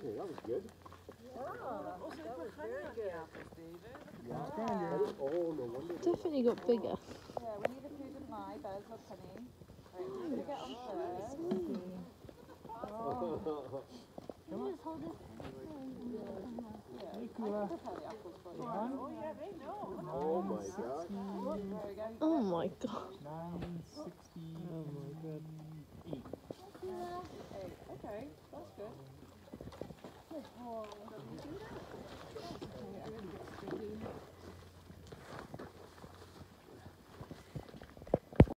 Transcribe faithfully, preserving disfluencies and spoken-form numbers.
Okay, that was good. Oh, that was very good. Yeah. Oh, no wonder. Definitely got bigger. Yeah, we need a food and my bells or penny. Right, who's going to get on first? Oh. Can you just hold it? Yeah, I can prepare the apples for you. Oh, yeah, they know. Oh, my God. There we go. Oh my god. nine sixty. Oh my god. Eight. Eight. Okay, that's good. Oh,